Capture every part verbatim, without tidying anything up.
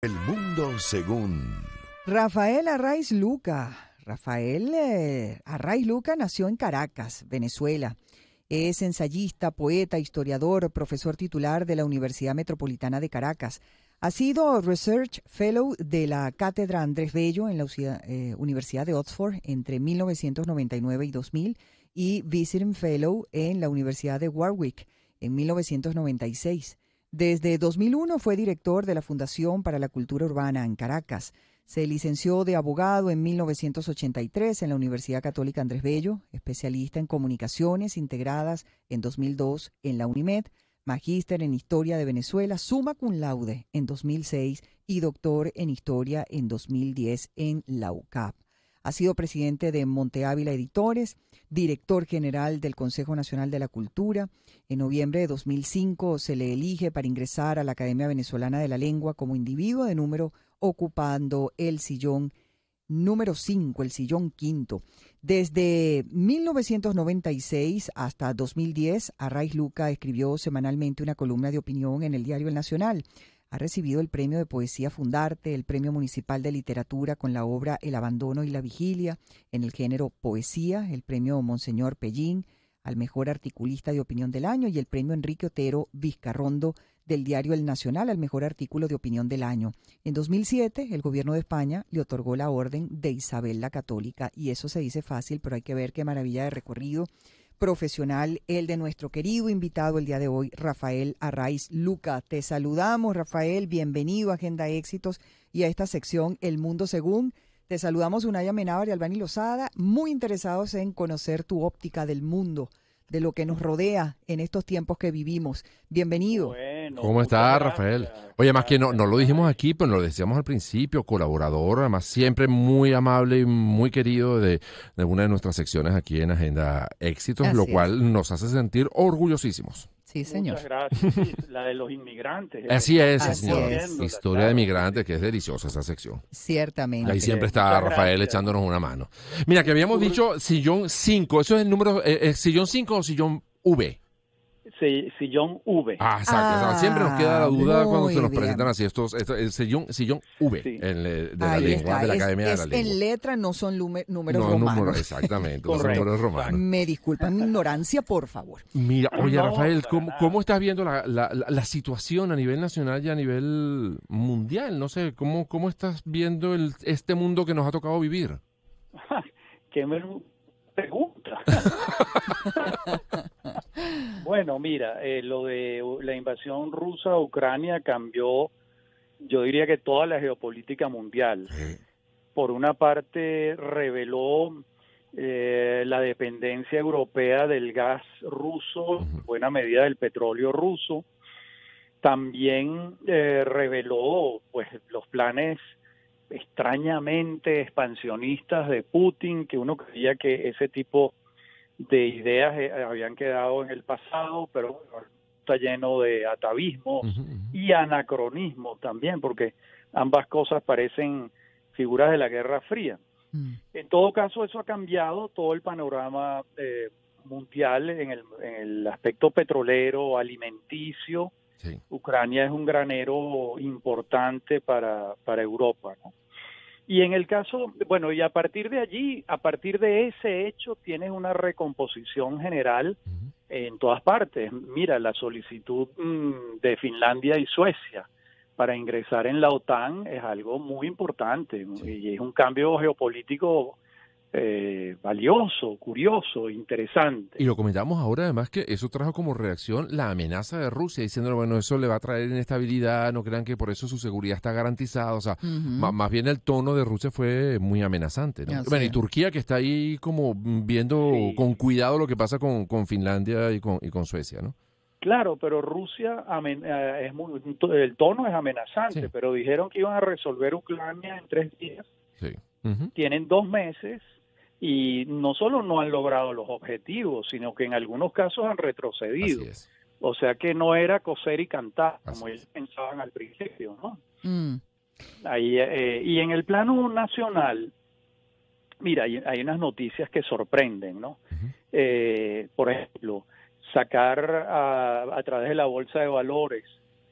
El mundo según Rafael Arraiz Luca. Rafael eh, Arraiz Luca nació en Caracas, Venezuela. Es ensayista, poeta, historiador, profesor titular de la Universidad Metropolitana de Caracas. Ha sido Research Fellow de la Cátedra Andrés Bello en la eh, Universidad de Oxford entre mil novecientos noventa y nueve y dos mil y Visiting Fellow en la Universidad de Warwick en mil novecientos noventa y seis. Desde dos mil uno fue director de la Fundación para la Cultura Urbana en Caracas. Se licenció de abogado en mil novecientos ochenta y tres en la Universidad Católica Andrés Bello, especialista en comunicaciones integradas en dos mil dos en la UNIMED, magíster en Historia de Venezuela, summa cum laude en dos mil seis y doctor en Historia en dos mil diez en la U C A P. Ha sido presidente de Monte Ávila Editores, director general del Consejo Nacional de la Cultura. En noviembre de dos mil cinco se le elige para ingresar a la Academia Venezolana de la Lengua como individuo de número, ocupando el sillón número cinco, el sillón quinto. Desde mil novecientos noventa y seis hasta dos mil diez, Arraiz Luca escribió semanalmente una columna de opinión en el diario El Nacional. Ha recibido el Premio de Poesía Fundarte, el Premio Municipal de Literatura con la obra El Abandono y la Vigilia, en el género Poesía, el Premio Monseñor Pellín al Mejor Articulista de Opinión del Año y el Premio Enrique Otero Vizcarrondo del diario El Nacional al Mejor Artículo de Opinión del Año. En dos mil siete, el gobierno de España le otorgó la Orden de Isabel la Católica, y eso se dice fácil, pero hay que ver qué maravilla de recorrido profesional el de nuestro querido invitado el día de hoy, Rafael Arraiz Luca. Te saludamos, Rafael, bienvenido a Agenda Éxitos y a esta sección El Mundo Según. Te saludamos Unaya Menábar y Albany Lozada, muy interesados en conocer tu óptica del mundo, de lo que nos rodea en estos tiempos que vivimos. Bienvenido. Bueno, ¿Cómo está, Rafael? Oye, más que no, no lo dijimos aquí, pero lo decíamos al principio, colaborador, además siempre muy amable y muy querido de, de una de nuestras secciones aquí en Agenda Éxitos, Así lo es. cual nos hace sentir orgullosísimos. Sí, señor. Muchas gracias. Sí, la de los inmigrantes. Así es, Así señor. es. Historia Claro. de migrantes, que es deliciosa esa sección. Ciertamente. Ahí siempre está Muchas Rafael gracias. echándonos una mano. Mira, que habíamos dicho sillón cinco, ¿eso es el número, eh, eh, sillón cinco o sillón V? Sí, sillón V. Ah, exacto. O sea, Ah, siempre nos queda la duda cuando muy se nos bien. presentan así estos, estos el sillón, sillón V, Sí. el, eh, de la Ahí lengua, está. de la Es- Academia es de la Lengua. en letra, no son lume- números No, romanos. número, exactamente, no son Correcto. números romanos. Me disculpan mi ignorancia, por favor. Mira, oye, No, Rafael, para ¿cómo, nada. cómo estás viendo la, la, la, la situación a nivel nacional y a nivel mundial? No sé, ¿cómo, cómo estás viendo el, este mundo que nos ha tocado vivir? ¿Qué me pregunta? Bueno, mira, eh, lo de la invasión rusa a Ucrania cambió, yo diría que toda la geopolítica mundial. Por una parte, reveló eh, la dependencia europea del gas ruso, en buena medida del petróleo ruso. También eh, reveló pues los planes extrañamente expansionistas de Putin, que uno creía que ese tipo de ideas eh, habían quedado en el pasado, pero bueno, está lleno de atavismos Ujú, ujú. y anacronismos también, porque ambas cosas parecen figuras de la Guerra Fría. Mm. En todo caso, eso ha cambiado todo el panorama eh, mundial en el, en el aspecto petrolero, alimenticio. Sí. Ucrania es un granero importante para, para Europa, ¿no? Y en el caso, bueno, y a partir de allí, a partir de ese hecho, tienes una recomposición general Ujú. en todas partes. Mira, la solicitud mm, de Finlandia y Suecia para ingresar en la OTAN es algo muy importante, Sí. y es un cambio geopolítico eh, valioso, curioso, interesante. Y lo comentamos ahora, además, que eso trajo como reacción la amenaza de Rusia, diciendo, bueno, eso le va a traer inestabilidad, no crean que por eso su seguridad está garantizada. O sea, Ujú. ma- más bien el tono de Rusia fue muy amenazante, ¿no? Así Bueno, y es. Turquía, que está ahí como viendo Sí. con cuidado lo que pasa con, con Finlandia y con, y con Suecia, ¿no? Claro, pero Rusia amen- eh, es muy, el tono es amenazante, Sí. pero dijeron que iban a resolver Ucrania en tres días. Sí. Ujú. Tienen dos meses y no solo no han logrado los objetivos, sino que en algunos casos han retrocedido. Así es. O sea que no era coser y cantar, como Así ellos pensaban al principio, ¿no? Mm. Ahí, eh, y en el plano nacional, mira, hay, hay unas noticias que sorprenden, ¿no? Ujú. Eh, por ejemplo, sacar a, a través de la bolsa de valores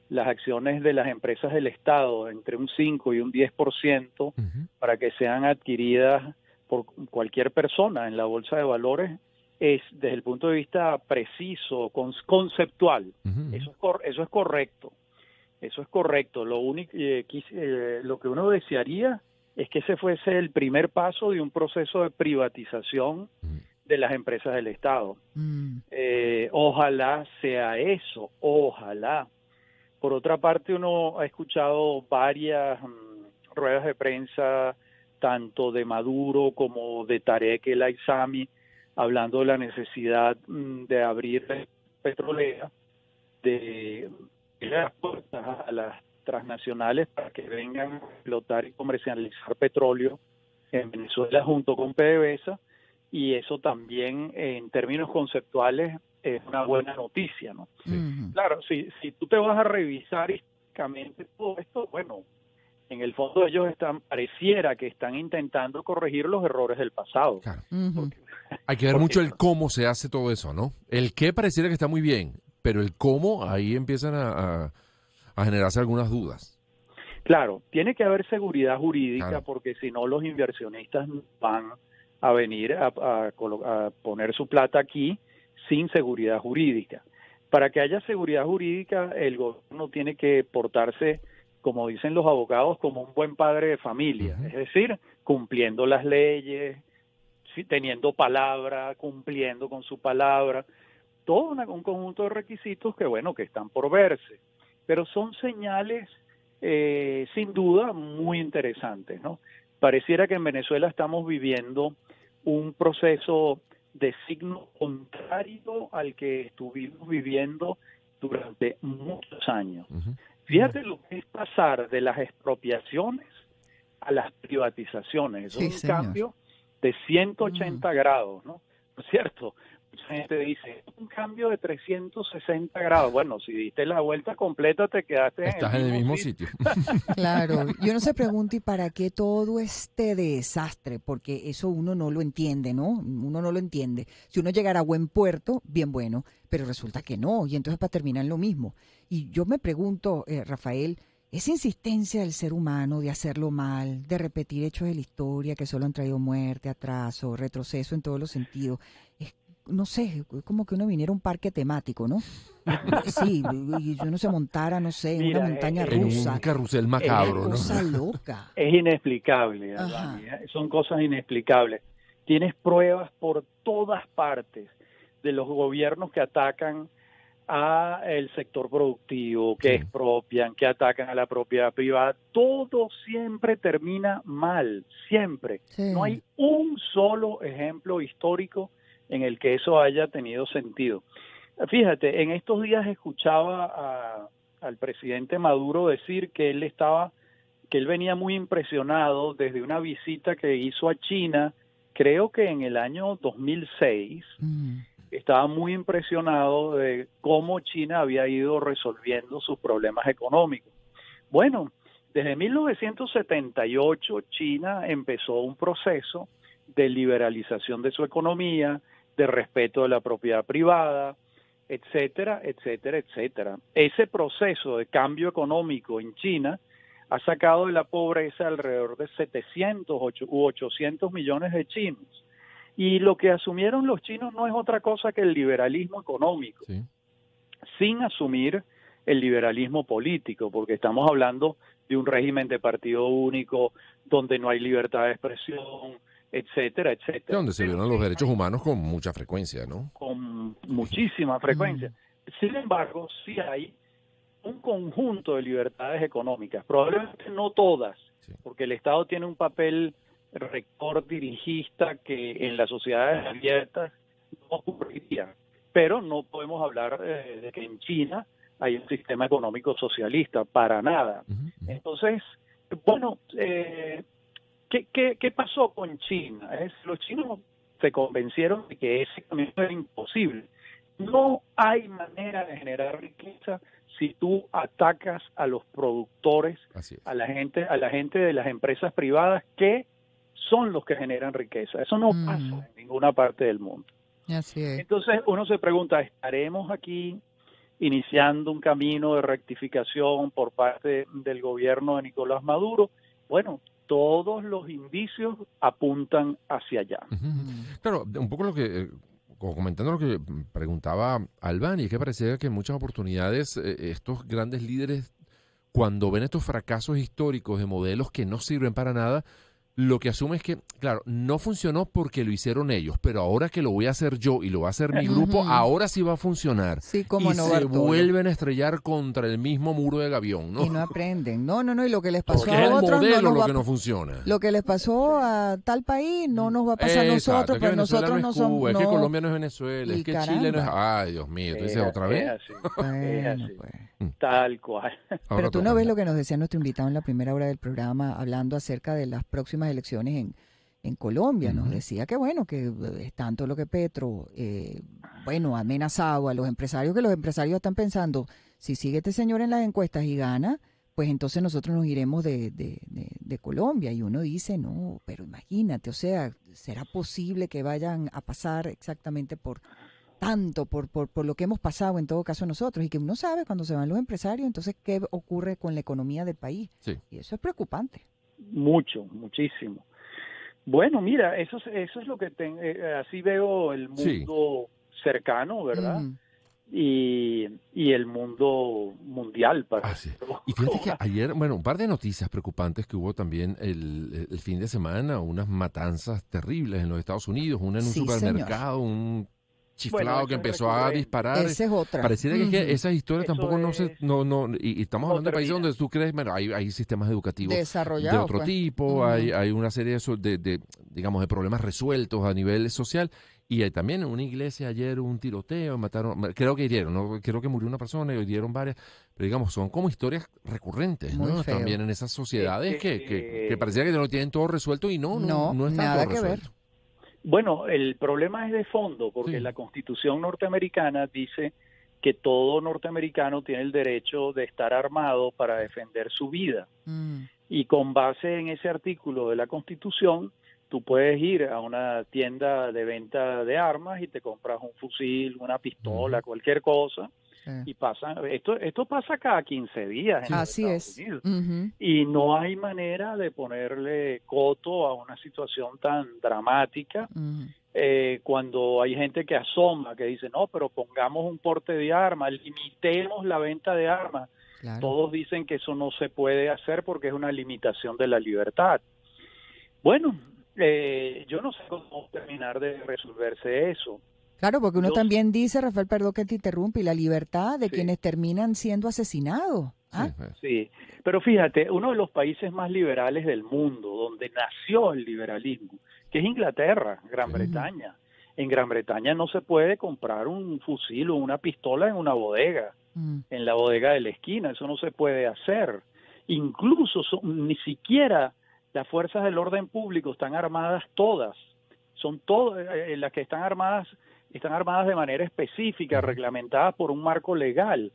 las acciones de las empresas del Estado entre un cinco y un diez por ciento uh-huh. para que sean adquiridas por cualquier persona en la bolsa de valores es, desde el punto de vista preciso, con, conceptual. Uh-huh. Eso es cor, eso es correcto. Eso es correcto. Lo único eh, eh, lo que uno desearía es que ese fuese el primer paso de un proceso de privatización uh-huh. de las empresas del Estado. Uh-huh. Eh, ojalá sea eso, ojalá. Por otra parte, uno ha escuchado varias um, ruedas de prensa, tanto de Maduro como de Tarek El Aissami, hablando de la necesidad um, de abrir petrolera, de las puertas a las transnacionales para que vengan a explotar y comercializar petróleo en Venezuela junto con PDVSA, y eso también en términos conceptuales es una buena noticia, ¿no? Sí. Claro, si, si tú te vas a revisar históricamente todo esto, bueno, en el fondo ellos están, pareciera que están intentando corregir los errores del pasado. Claro. Uh-huh. Porque, hay que ver porque, mucho el cómo se hace todo eso, ¿no? El qué pareciera que está muy bien, pero el cómo, ahí empiezan a, a, a generarse algunas dudas. Claro, tiene que haber seguridad jurídica, claro. porque si no los inversionistas van a venir a, a, a poner su plata aquí sin seguridad jurídica. Para que haya seguridad jurídica, el gobierno tiene que portarse, como dicen los abogados, como un buen padre de familia, uh-huh. es decir, cumpliendo las leyes, teniendo palabra, cumpliendo con su palabra, todo una, un conjunto de requisitos que, bueno, que están por verse, pero son señales, eh, sin duda, muy interesantes, ¿no? Pareciera que en Venezuela estamos viviendo un proceso de signo contrario al que estuvimos viviendo durante muchos años. Uh-huh. Fíjate lo que es pasar de las expropiaciones a las privatizaciones. Sí, es un señor. Cambio de ciento ochenta uh-huh. grados, ¿no? ¿No es cierto? Mucha gente dice, un cambio de trescientos sesenta grados. Bueno, si diste la vuelta completa, te quedaste Estás en el, en el mismo sitio. sitio. Claro, y uno se pregunta, ¿y para qué todo este desastre? Porque eso uno no lo entiende, ¿no? Uno no lo entiende. Si uno llegara a buen puerto, bien bueno, pero resulta que no, y entonces para terminar lo mismo. Y yo me pregunto, eh, Rafael, esa insistencia del ser humano de hacerlo mal, de repetir hechos de la historia que solo han traído muerte, atraso, retroceso en todos los sentidos, es no sé, como que uno viniera a un parque temático, ¿no? Sí, y uno se montara, no sé, en Mira, una montaña eh, rusa. En un carrusel macabro, ¿no? Es una cosa ¿no? loca. Es inexplicable, Dani, son cosas inexplicables. Tienes pruebas por todas partes de los gobiernos que atacan a el sector productivo, que sí. expropian, que atacan a la propiedad privada. Todo siempre termina mal, siempre. Sí. No hay un solo ejemplo histórico en el que eso haya tenido sentido. Fíjate, en estos días escuchaba a, al presidente Maduro decir que él estaba, que él venía muy impresionado desde una visita que hizo a China, creo que en el año dos mil seis, mm. estaba muy impresionado de cómo China había ido resolviendo sus problemas económicos. Bueno, desde mil novecientos setenta y ocho China empezó un proceso de liberalización de su economía, de respeto de la propiedad privada, etcétera, etcétera, etcétera. Ese proceso de cambio económico en China ha sacado de la pobreza alrededor de setecientos u ochocientos millones de chinos. Y lo que asumieron los chinos no es otra cosa que el liberalismo económico, sí. sin asumir el liberalismo político, porque estamos hablando de un régimen de partido único, donde no hay libertad de expresión, etcétera, etcétera. Donde se violan los derechos humanos con mucha frecuencia, ¿no? Con muchísima frecuencia. Sin embargo, sí hay un conjunto de libertades económicas, probablemente no todas, sí. porque el Estado tiene un papel rector dirigista que en las sociedades abiertas no ocurriría, pero no podemos hablar eh, de que en China hay un sistema económico socialista, para nada. Uh-huh. Entonces, bueno, eh, ¿Qué, qué, ¿Qué pasó con China? Es, los chinos se convencieron de que ese camino era imposible. No hay manera de generar riqueza si tú atacas a los productores, a la gente, a la gente de las empresas privadas que son los que generan riqueza. Eso no mm. pasa en ninguna parte del mundo. Así es. Entonces uno se pregunta, ¿estaremos aquí iniciando un camino de rectificación por parte del gobierno de Nicolás Maduro. Bueno, todos los indicios apuntan hacia allá. Uh-huh. Claro, un poco lo que, eh, comentando lo que preguntaba Albani, es que parecía que en muchas oportunidades eh, estos grandes líderes, cuando ven estos fracasos históricos de modelos que no sirven para nada, lo que asume es que, claro, no funcionó porque lo hicieron ellos, pero ahora que lo voy a hacer yo y lo va a hacer mi grupo, uh-huh. ahora sí va a funcionar. Sí, como y no, se Bartolo. vuelven a estrellar contra el mismo muro de Gavión, ¿no? Y no aprenden. No, no, no, y lo que les pasó porque a es otros el modelo no nos lo va que no funciona. Lo que les pasó a tal país no nos va a pasar a nosotros, pero pues nosotros no no es Cuba, somos... es no. que Colombia no es Venezuela, Y es que caramba. Chile no es... Ay, Dios mío, ¿tú dices otra vez? Es así, Bueno, es así, pues. tal cual. Pero Ahora tú no toca. ves lo que nos decía nuestro invitado en la primera hora del programa, hablando acerca de las próximas elecciones en, en Colombia. Nos Uh-huh. decía que bueno, que es tanto lo que Petro, eh, bueno, ha amenazado a los empresarios, que los empresarios están pensando, si sigue este señor en las encuestas y gana, pues entonces nosotros nos iremos de, de, de, de Colombia. Y uno dice, no, pero imagínate, o sea, ¿será posible que vayan a pasar exactamente por tanto, por, por, por lo que hemos pasado en todo caso nosotros? Y que uno sabe cuando se van los empresarios, entonces, ¿qué ocurre con la economía del país? Sí. Y eso es preocupante. Mucho, muchísimo. Bueno, mira, eso, es- eso es lo que ten- eh, así veo el mundo Sí. cercano, ¿verdad? Mm. Y, y el mundo mundial. Para Ah, sí. Y fíjate que ayer, bueno, un par de noticias preocupantes que hubo también el, el fin de semana, unas matanzas terribles en los Estados Unidos, una en un Sí, señor. señor. supermercado, un chiflado Bueno, eso que es empezó a recurrente. disparar. Esa es otra. Pareciera que, es que Ujú. esas historias Eso tampoco no se, es- no, no, y, y estamos no hablando de países termina. donde tú crees, bueno, hay, hay sistemas educativos de Desarrollado, otro pues. tipo, Ujú. hay, hay una serie de, eso- de, de, digamos, de problemas resueltos a nivel social. Y hay también en una iglesia ayer un tiroteo, mataron, creo que hirieron, ¿no? Creo que murió una persona y hirieron varias, pero digamos, son como historias recurrentes, Muy ¿no? feo. También en esas sociedades Es que, que- que, que parecía que lo tienen todo resuelto y no, no, No, no, está nada todo que ver. resuelto. Bueno, el problema es de fondo, porque Sí. la Constitución norteamericana dice que todo norteamericano tiene el derecho de estar armado para defender su vida. Mm. Y con base en ese artículo de la Constitución, tú puedes ir a una tienda de venta de armas y te compras un fusil, una pistola, Ujú. cualquier cosa, Sí. y pasa, esto, esto pasa cada quince días en los Así Estados es. Unidos. Ujú. Y no hay manera de ponerle coto a una situación tan dramática Ujú. eh, cuando hay gente que asoma, que dice, no, pero pongamos un porte de armas, limitemos la venta de armas. Claro. Todos dicen que eso no se puede hacer porque es una limitación de la libertad. Bueno, eh, yo no sé cómo terminar de resolverse eso. Claro, porque uno Yo- también dice, Rafael, perdón que te interrumpe, y la libertad de Sí. quienes terminan siendo asesinados. ¿Ah? Sí, eh. Sí, pero fíjate, uno de los países más liberales del mundo, donde nació el liberalismo, que es Inglaterra, Gran Sí. Bretaña. En Gran Bretaña no se puede comprar un fusil o una pistola en una bodega, Mm. en la bodega de la esquina, eso no se puede hacer. Incluso son- ni siquiera las fuerzas del orden público están armadas todas, son todas eh, las que están armadas, están armadas de manera específica, Ujú. reglamentadas por un marco legal.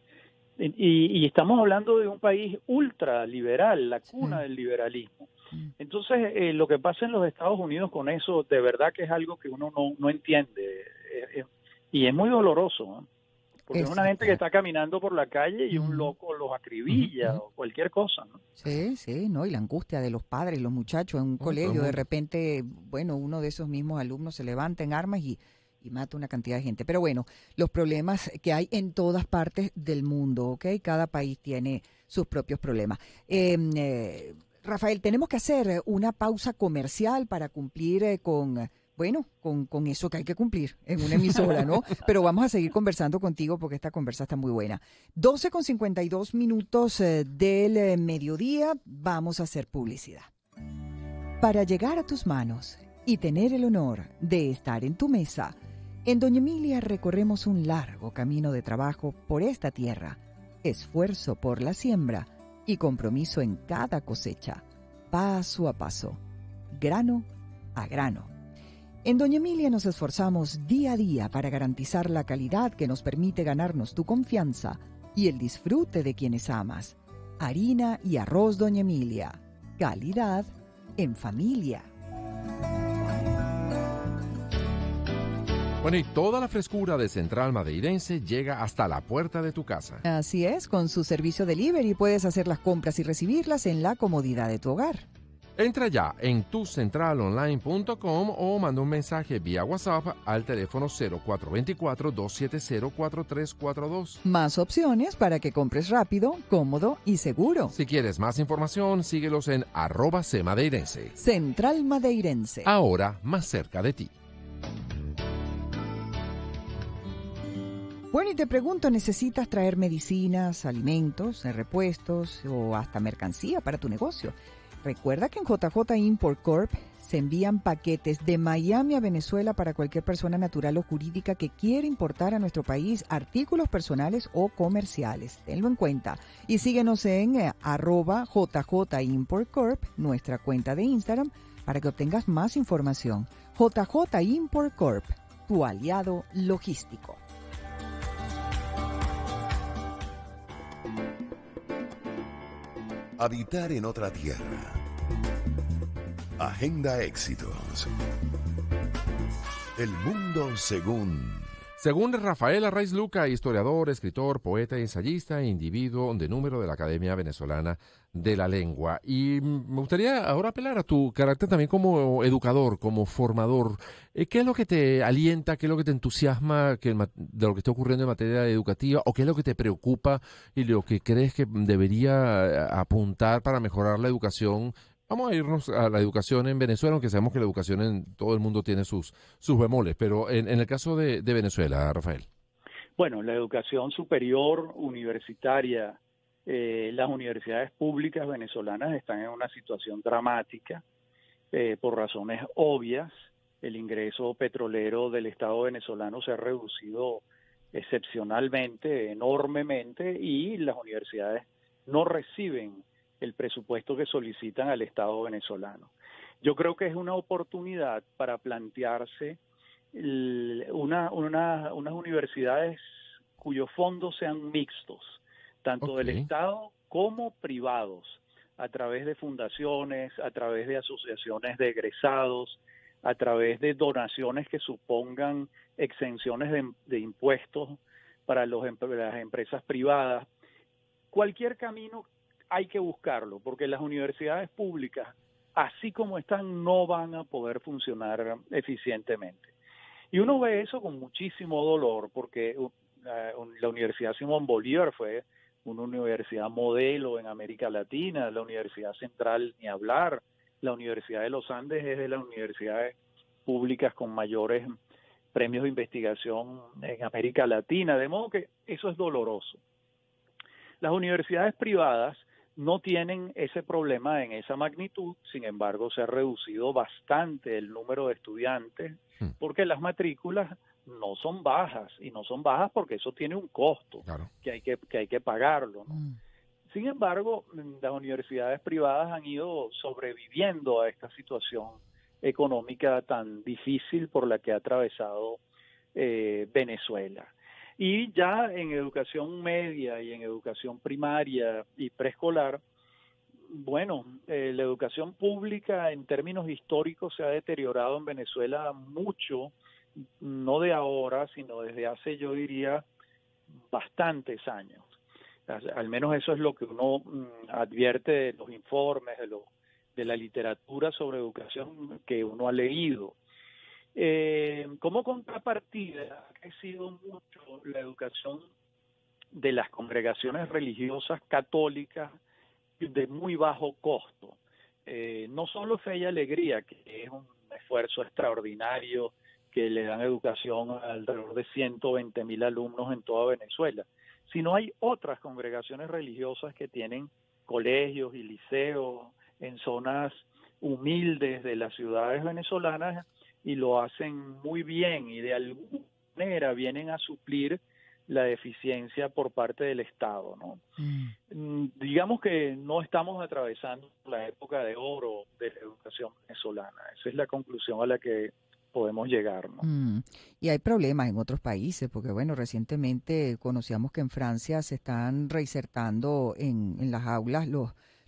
Y, y estamos hablando de un país ultraliberal, la cuna Sí. del liberalismo. Mm. Entonces, eh, lo que pasa en los Estados Unidos con eso, de verdad que es algo que uno no, no entiende. Eh, eh, y es muy doloroso, ¿no? Porque es, Es- una gente que está caminando por la calle y Ujú. un loco los acribilla Ujú, ujú. o cualquier cosa, ¿no? Sí, sí, ¿no? Y la angustia de los padres, los muchachos en un Oh, todo colegio, el de mundo. repente, bueno, uno de esos mismos alumnos se levanta en armas y, y mata una cantidad de gente. Pero bueno, los problemas que hay en todas partes del mundo, ¿ok? Cada país tiene sus propios problemas. Eh, eh, Rafael, tenemos que hacer una pausa comercial para cumplir eh, con, bueno, con, con eso que hay que cumplir en una emisora, ¿no? Pero vamos a seguir conversando contigo porque esta conversa está muy buena. doce con cincuenta y dos minutos eh, del eh, mediodía, vamos a hacer publicidad. Para llegar a tus manos y tener el honor de estar en tu mesa, en Doña Emilia recorremos un largo camino de trabajo por esta tierra, esfuerzo por la siembra y compromiso en cada cosecha, paso a paso, grano a grano. En Doña Emilia nos esforzamos día a día para garantizar la calidad que nos permite ganarnos tu confianza y el disfrute de quienes amas. Harina y arroz Doña Emilia. Calidad en familia. Bueno, y toda la frescura de Central Madeirense llega hasta la puerta de tu casa. Así es, con su servicio delivery puedes hacer las compras y recibirlas en la comodidad de tu hogar. Entra ya en tu central online punto com o manda un mensaje vía WhatsApp al teléfono cero cuatro dos cuatro, dos siete cero, cuatro tres cuatro dos. Más opciones para que compres rápido, cómodo y seguro. Si quieres más información, síguelos en arroba cmadeirense. Central Madeirense. Ahora más cerca de ti. Bueno, y te pregunto, ¿necesitas traer medicinas, alimentos, repuestos o hasta mercancía para tu negocio? Recuerda que en J J Import Corp se envían paquetes de Miami a Venezuela para cualquier persona natural o jurídica que quiera importar a nuestro país artículos personales o comerciales. Tenlo en cuenta. Y síguenos en eh, arroba J J Import Corp, nuestra cuenta de Instagram, para que obtengas más información. J J Import Corp, tu aliado logístico. Habitar en otra tierra. Agenda Éxitos. El mundo según... Según Rafael Arraiz Luca, historiador, escritor, poeta, ensayista e individuo de número de la Academia Venezolana de la Lengua. Y me gustaría ahora apelar a tu carácter también como educador, como formador. ¿Qué es lo que te alienta, qué es lo que te entusiasma que de lo que está ocurriendo en materia educativa, o qué es lo que te preocupa y lo que crees que debería apuntar para mejorar la educación? Vamos a irnos a la educación en Venezuela, aunque sabemos que la educación en todo el mundo tiene sus, sus bemoles, pero en, en el caso de, de Venezuela, Rafael. Bueno, la educación superior universitaria, eh, las universidades públicas venezolanas están en una situación dramática eh, por razones obvias. El ingreso petrolero del Estado venezolano se ha reducido excepcionalmente, enormemente, y las universidades no reciben el presupuesto que solicitan al Estado venezolano. Yo creo que es una oportunidad para plantearse el, una, una, unas universidades cuyos fondos sean mixtos, tanto Okay. del Estado como privados, a través de fundaciones, a través de asociaciones de egresados, a través de donaciones que supongan exenciones de, de impuestos para los, las empresas privadas. Cualquier camino hay que buscarlo, porque las universidades públicas, así como están, no van a poder funcionar eficientemente. Y uno ve eso con muchísimo dolor, porque uh, la Universidad Simón Bolívar fue una universidad modelo en América Latina, la Universidad Central ni hablar, la Universidad de los Andes es de las universidades públicas con mayores premios de investigación en América Latina, de modo que eso es doloroso. Las universidades privadas no tienen ese problema en esa magnitud, sin embargo se ha reducido bastante el número de estudiantes porque las matrículas no son bajas, y no son bajas porque eso tiene un costo, claro, que hay que, que hay que pagarlo, ¿no? Mm. Sin embargo, las universidades privadas han ido sobreviviendo a esta situación económica tan difícil por la que ha atravesado eh, Venezuela. Y ya en educación media y en educación primaria y preescolar, bueno, eh, la educación pública en términos históricos se ha deteriorado en Venezuela mucho, no de ahora, sino desde hace, yo diría, bastantes años. Al menos eso es lo que uno mm, advierte de los informes, de, lo, de la literatura sobre educación que uno ha leído. Eh, como contrapartida, ha crecido mucho la educación de las congregaciones religiosas católicas de muy bajo costo. Eh, no solo Fe y Alegría, que es un esfuerzo extraordinario, que le dan educación a alrededor de ciento veinte mil alumnos en toda Venezuela, sino hay otras congregaciones religiosas que tienen colegios y liceos en zonas humildes de las ciudades venezolanas, y lo hacen muy bien y de alguna manera vienen a suplir la deficiencia por parte del Estado, ¿no? Mm. Digamos que no estamos atravesando la época de oro de la educación venezolana. Esa es la conclusión a la que podemos llegar, ¿no? Mm. Y hay problemas en otros países, porque bueno, recientemente conocíamos que en Francia se están reinsertando en, en las aulas los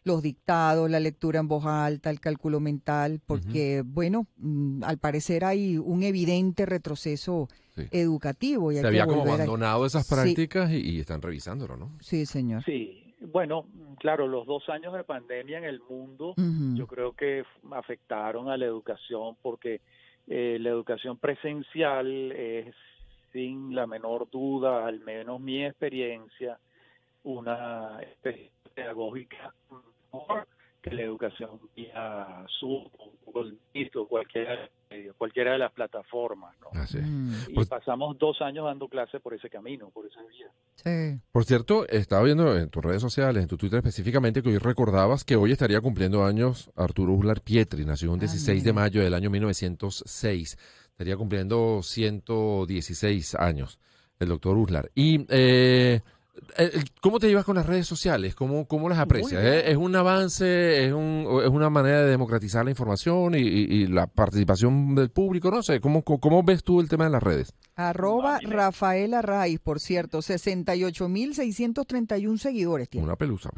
los dictados, la lectura en voz alta, el cálculo mental, porque, uh-huh. bueno, mm, al parecer hay un evidente retroceso sí. educativo. Y Se hay había que como volver abandonado a... esas prácticas sí. y, y están revisándolo, ¿no? Sí, señor. Sí, bueno, claro, los dos años de pandemia en el mundo uh-huh. yo creo que afectaron a la educación porque eh, la educación presencial es, sin la menor duda, al menos mi experiencia, una experiencia pedagógica mejor que la educación vía Zoom, Google Meet o cualquiera, cualquiera de las plataformas, ¿no? Ah, sí. mm. Y por... pasamos dos años dando clases por ese camino, por esa vía. Sí. Por cierto, estaba viendo en tus redes sociales, en tu Twitter específicamente, que hoy recordabas que hoy estaría cumpliendo años Arturo Uslar Pietri, nació un dieciséis ah, de mayo del año mil novecientos seis. Estaría cumpliendo ciento dieciséis años el doctor Uslar. Y... Eh, ¿cómo te llevas con las redes sociales? ¿Cómo, cómo las aprecias? ¿Es, ¿Es un avance? ¿Es, un, ¿Es una manera de democratizar la información y, y, y la participación del público? No sé, ¿cómo, ¿cómo ves tú el tema de las redes? Arroba Rafael Arraiz, por cierto, sesenta y ocho mil seiscientos treinta y uno seguidores tiene. Una pelusa.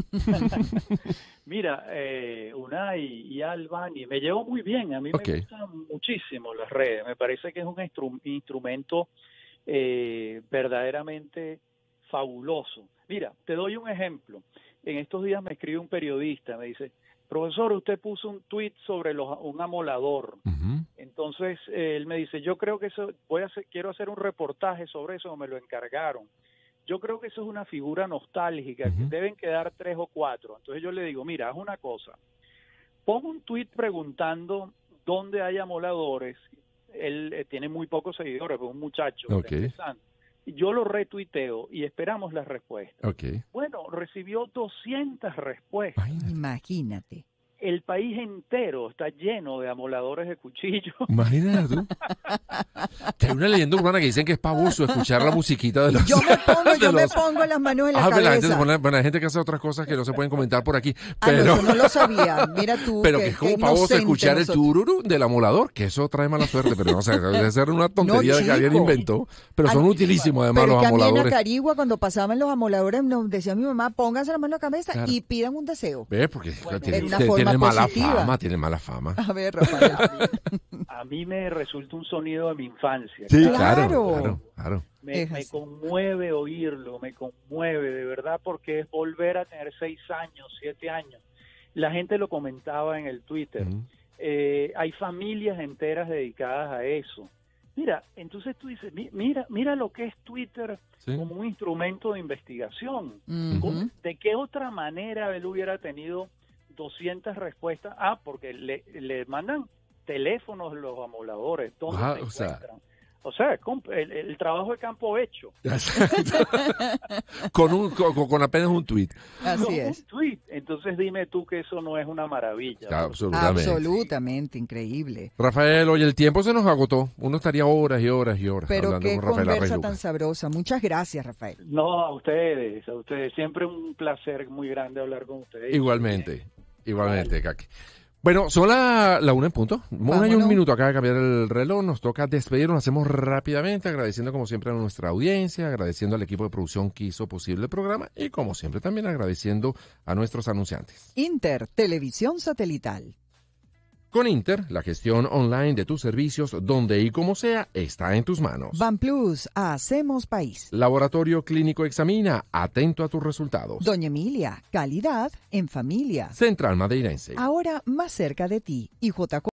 Mira, eh, Unai y Albani, me llevo muy bien. A mí okay. me gustan muchísimo las redes. Me parece que es un instru- instrumento eh, verdaderamente fabuloso. Mira, te doy un ejemplo. En estos días me escribe un periodista, me dice, profesor, usted puso un tuit sobre los, un amolador. Uh-huh. Entonces, eh, él me dice, yo creo que eso, voy a hacer, quiero hacer un reportaje sobre eso, me lo encargaron. Yo creo que eso es una figura nostálgica, uh-huh. que deben quedar tres o cuatro. Entonces yo le digo, mira, haz una cosa, pon un tuit preguntando dónde hay amoladores. Él eh, tiene muy pocos seguidores, es un muchacho okay. está empezando. Yo lo retuiteo y esperamos las respuestas. Okay. Bueno, recibió doscientas respuestas. Ay, imagínate. El país entero está lleno de amoladores de cuchillos. Imagínate tú. Que hay una leyenda urbana que dicen que es pavoso escuchar la musiquita de los... Yo me pongo, yo los... me pongo las manos en la ah, cabeza. La gente se pone, bueno, hay gente que hace otras cosas que no se pueden comentar por aquí. Pero... Ah, no, yo no lo sabía. Mira tú. Pero que, que es como pavoso escuchar nosotros. El tururú del amolador, que eso trae mala suerte, pero no sé, debe ser una tontería no, que alguien inventó. Pero son a, utilísimos además pero los que amoladores. A mí en Acarigua, cuando pasaban los amoladores, nos decía mi mamá, pónganse la mano en la cabeza claro. y pidan un deseo. ¿Ves? Porque bueno, tiene, una tiene mala positiva. fama, tiene mala fama. A ver, Rafael. A mí me resulta un sonido de mi infancia. Sí, claro, claro, claro. Me, me conmueve oírlo, me conmueve de verdad porque es volver a tener seis años, siete años. La gente lo comentaba en el Twitter. Uh-huh. Eh, hay familias enteras dedicadas a eso. Mira, entonces tú dices, mira, mira lo que es Twitter sí. como un instrumento de investigación. Uh-huh. ¿De qué otra manera él hubiera tenido doscientas respuestas? Ah, porque le, le mandan teléfonos los amoladores. ¿Dónde ah, se encuentran? O sea, O sea, el, el trabajo de campo hecho. con, un, con, con apenas un tuit. Así con es. Un tuit. Entonces dime tú que eso no es una maravilla. Claro, absolutamente. Absolutamente, increíble. Rafael, oye, el tiempo se nos agotó. Uno estaría horas y horas y horas Pero hablando qué con Rafael conversa tan sabrosa. Muchas gracias, Rafael. No, a ustedes, a ustedes. Siempre un placer muy grande hablar con ustedes. Igualmente, igualmente, Kaki. Bueno, son la, la una en punto. Una y un minuto acaba de cambiar el reloj. Nos toca despedirnos. Lo hacemos rápidamente, agradeciendo como siempre a nuestra audiencia, agradeciendo al equipo de producción que hizo posible el programa y como siempre también agradeciendo a nuestros anunciantes. Inter, televisión satelital. Con Inter, la gestión online de tus servicios, donde y como sea, está en tus manos. Banplus, hacemos país. Laboratorio Clínico Examina, atento a tus resultados. Doña Emilia, calidad en familia. Central Madeirense. Ahora más cerca de ti. Y J.